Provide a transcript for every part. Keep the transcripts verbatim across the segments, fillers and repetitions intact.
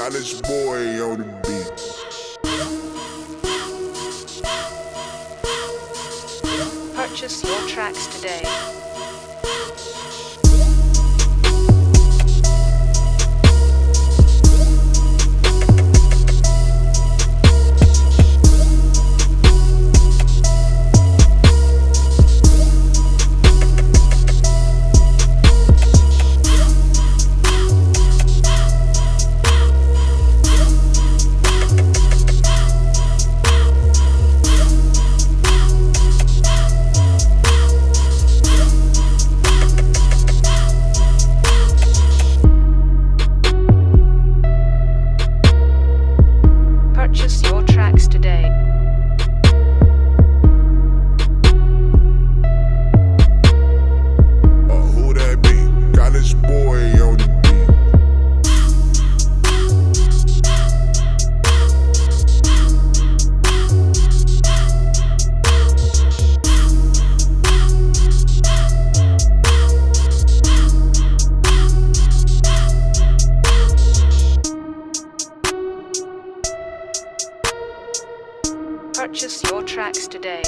CollegeBoy on the beat. Purchase your tracks today. Purchase your tracks today. Uh, who that be? CollegeBoy on the beat. Purchase your tracks today.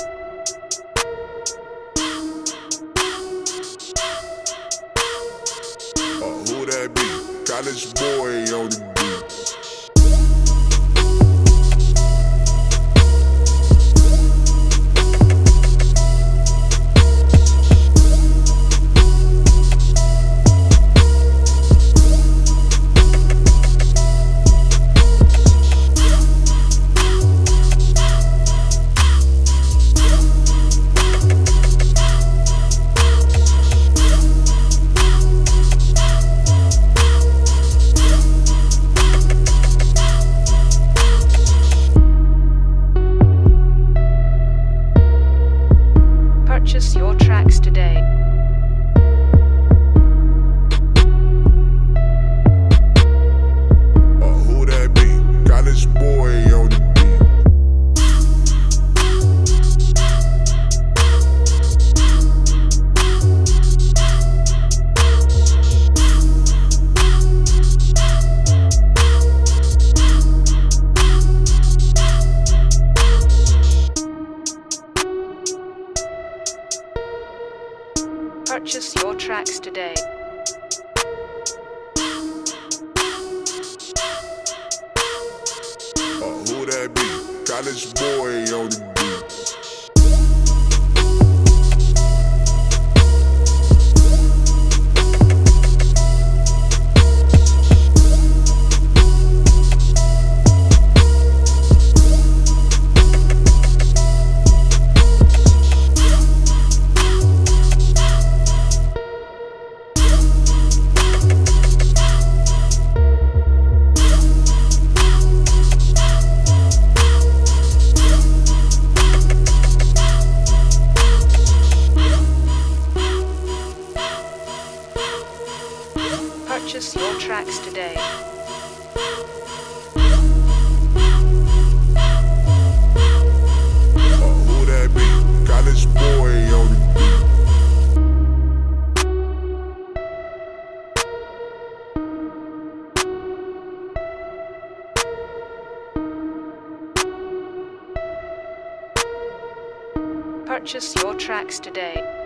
Uh, who that be? CollegeBoy on the beat. Purchase your tracks today. Uh, who that be? CollegeBoy on the beat. Purchase your tracks today. Uh, who that be? CollegeBoy on the beat. Purchase your tracks today. Uh, who that be? CollegeBoy on the beat. Purchase your tracks today.